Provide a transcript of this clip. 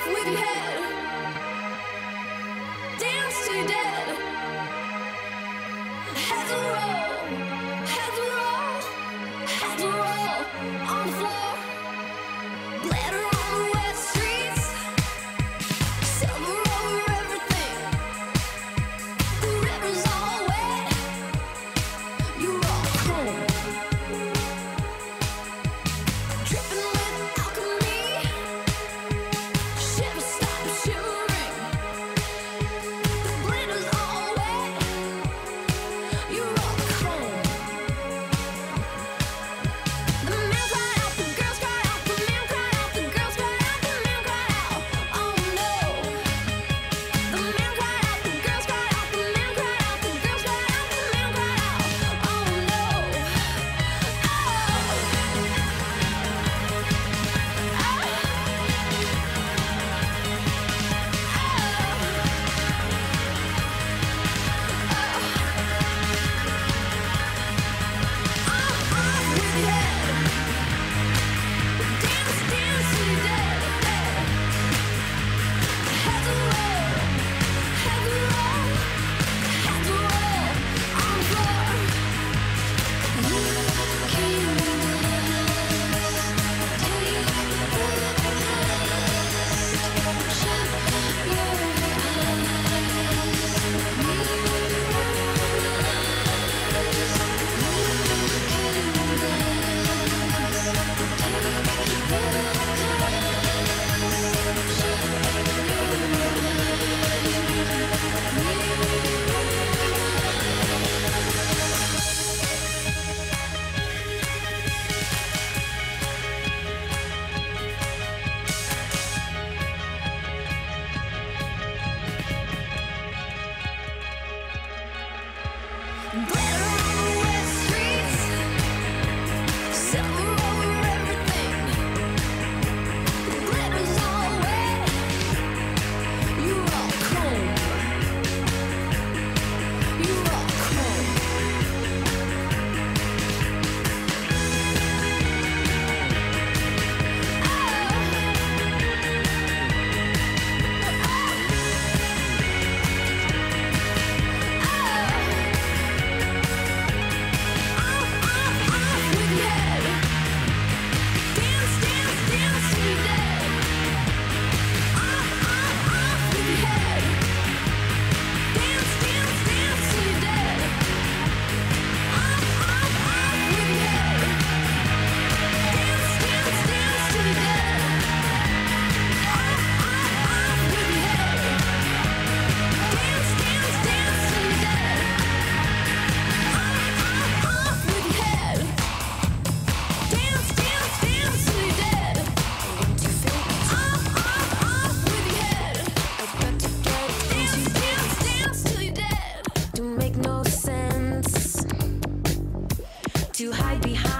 with your head. Dance till you're dead. Heads will roll, heads will roll, heads will roll on the floor. Glitter on the wet streets, silver over everything. The river's all wet, you're all home. Dripping with alchemy, shiver stop shivering. The glitter's all wet, you're all home. The man cried out, the girls cried out, the man cried out, the girls cried out, the man cried out. Oh no. The man cried out, the girls cried out, the man cried out, the girls cried out, the man cried out. Oh no. With your head. Dance, dance till you're dead. Heads will roll, heads will roll, heads will roll on the floor. Look in the eyes, take a rest. Shut your glitter on the wet streets, silver over everything. The glitter's all wet, you're all chrome. You're all chrome. With your head. Dance, dance, dance till you're dead. With your head. Dance, dance, dance till you're dead. With your head. Dance, dance, dance till you're dead. With your head. Dance, dance, dance till you're dead. With your head. Dance, dance, dance till you're dead. With your head. Dance, dance, dance till you're dead. To make no sense, to hide behind